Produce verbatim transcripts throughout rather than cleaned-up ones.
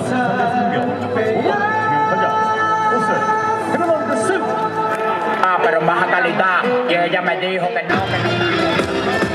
상대 승경 오 번 김용타자 오세 헤르난드 스. Ah, pero baja calidad, que ella me dijo que no, que no.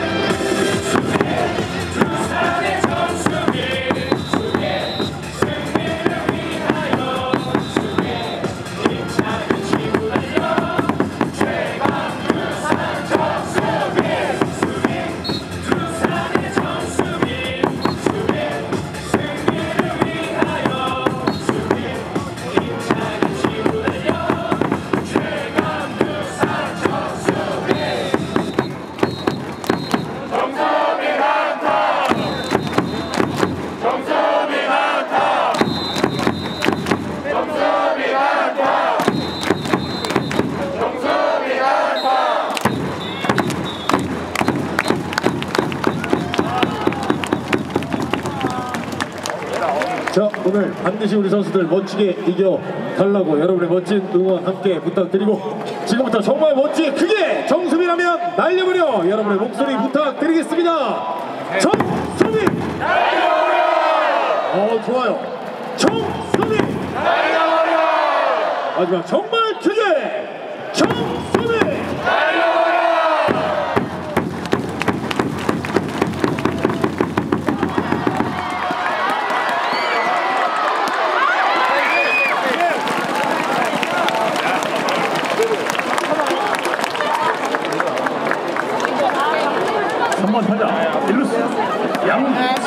자, 오늘 반드시 우리 선수들 멋지게 이겨달라고 여러분의 멋진 응원 함께 부탁드리고 지금부터 정말 멋지게 크게 정수빈하면 날려버려 여러분의 목소리 부탁드리겠습니다. 정수빈! 날려버려! 어, 좋아요. 정수빈! 날려버려! 마지막 정말 크게 정수빈! 날려버려! 삼 번 타자 일루스 양승.